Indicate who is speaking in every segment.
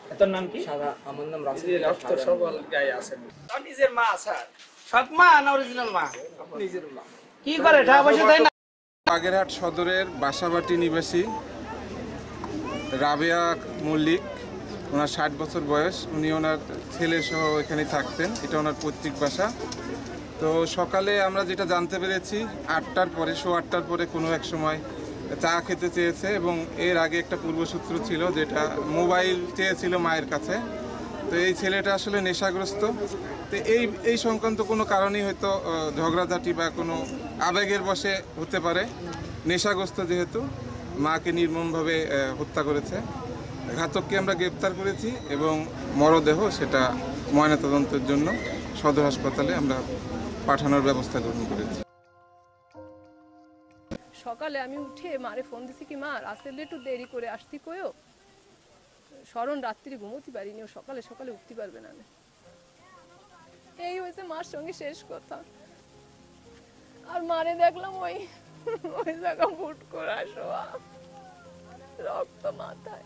Speaker 1: তোর নাম কি?
Speaker 2: সাদা। আমার নাম রাসেল।
Speaker 1: রক্ত সবল গায়ে আছে। তোর নিজের মা স্যার? সৎ মা না অরিজিনাল মা?
Speaker 2: নিজের মা।
Speaker 1: কি করে টাকা পয়সা দেয় না?
Speaker 3: বাগেরহাট সদরের বাসাবাটি নিবাসী রাবেয়া মল্লিক, ওনার 60 বছর বয়স। উনি ওনার ছেলে সহ এখানে থাকতেন, এটা ওনার পৈতৃক বাসা। তো সকালে আমরা যেটা জানতে পেরেছি 8টার পরে, 8:15 পরে কোনো এক সময় চা খেতে চেয়েছে এবং এর আগে একটা পূর্বসূত্র ছিল যেটা মোবাইল চেয়েছিল মায়ের কাছে। তো এই ছেলেটা আসলে নেশাগ্রস্ত। তো এই সংক্রান্ত কোনো কারণেই হয়তো ঝগড়াঝাটি বা কোনো আবেগের বশে হতে পারে। নেশাগ্রস্ত যেহেতু মাকে নির্মমভাবে হত্যা করেছে। ঘাতককে আমরা গ্রেপ্তার করেছি এবং মরদেহ সেটা ময়নাতদন্তের জন্য সদর হাসপাতালে আমরা পাঠানোর ব্যবস্থা গ্রহণ করেছি।
Speaker 4: সকালে আমি উঠে মারে ফোন দিছি কি মা রাসেলে একটু দেরি করে আসতি কইও, স্মরণ রাত্রি ঘুমোতে পারিনি, ও সকালে সকালে উঠতে পারবে না। এই হয়েছে মার সঙ্গে শেষ কথা। আর মারে দেখলাম ওই ওই জায়গা ফুট করে শোয়া, রক্ত মাথায়।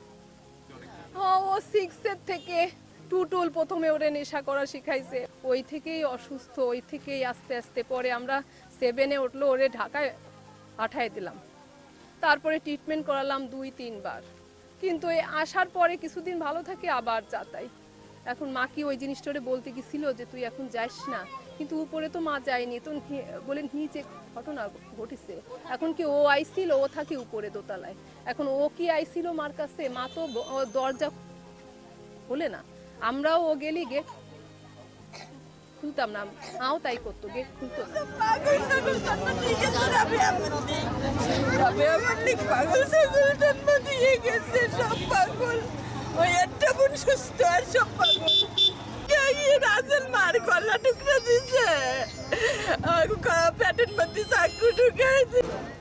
Speaker 4: ও 6 থেকে টুটুল প্রথমে ওরে নেশা করা শিখাইছে, ওই থেকেই অসুস্থ, ওই থেকেই আস্তে আস্তে পরে আমরা 7-এ উঠলো, ওরে ঢাকায় পাঠাই দিলাম। তারপরে ট্রিটমেন্ট করালাম 2-3 বার, কিন্তু এই আসার পরে কিছুদিন ভালো থাকে আবার যাতাই। এখন মা কি ওই জিনিসটা বলতে গেছিল যে তুই এখন যাস না, কিন্তু উপরে তো মা যায়নি, তো বলে নিচে ঘটনা ঘটেছে। এখন কি ও আইছিল, ও থাকে উপরে দোতলায়, এখন ও কি আইছিল মার কাছে, মা তো দরজা খোলে না। আমরাও ও গেলি গেট খুলতাম না, মাও তাই করতো, গেট খুলতো না।
Speaker 5: মার গলা টুকরা দিছে, পেটের মধ্যে চাকু ঢুকাইছে।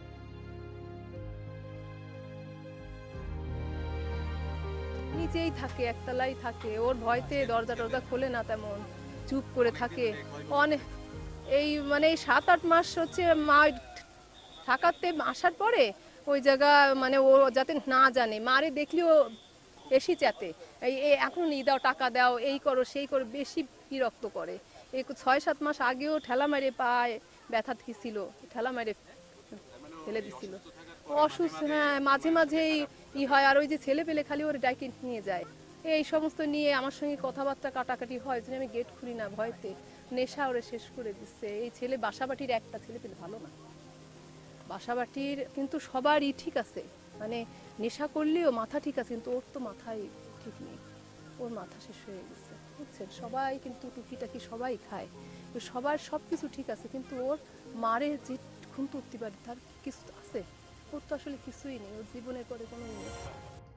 Speaker 4: নিচেই থাকে, একতলাই থাকে, ওর ভয়তে দরজা টরজা খোলে না, তেমন চুপ করে থাকে অনেক। এই মানে 7-8 মাস হচ্ছে মা ঢাকাতে আসার পরে ওই জায়গা মানে ও যাতে না জানে, মারে দেখলেও বেশি চেতে, এই এখন দাও, টাকা দাও, এই করো সেই করো, বেশি বিরক্ত করে। এই 6-7 মাস আগেও ঠেলা মেরে পায় ব্যথা ছিল, ঠেলা মেরে ফেলে দিছিল। অসুস্থ, হ্যাঁ, মাঝে মাঝেই হয়। আর ওই যে ছেলে পেলে খালি ওর ডাইকে নিয়ে যায়, এই সমস্ত নিয়ে আমার সঙ্গে কথাবার্তা কাটাকাটি হয়, যে আমি গেট খুলি না ভয়তে। নেশা ওরে শেষ করে দিচ্ছে। এই ছেলে বাসাবাটির একটা ছেলে পেলে ভালো না, বাসাবাটির কিন্তু সবারই ঠিক আছে, মানে নেশা করলেও মাথা ঠিক আছে, কিন্তু ওর তো মাথায় ঠিক নেই, ওর মাথা শেষ হয়ে গেছে, বুঝছেন। সবাই কিন্তু টুকিটাকি সবাই খায়, সবার সব কিছু ঠিক আছে, কিন্তু ওর মারে যে খুন করতে পারে তার কিছু আছে, ওর তো আসলে কিছুই নেই, ওর জীবনের পরে কোনো নেই।